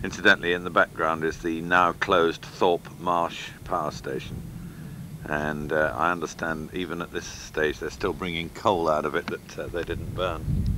Incidentally, in the background is the now closed Thorpe Marsh power station, and I understand even at this stage they're still bringing coal out of it that they didn't burn.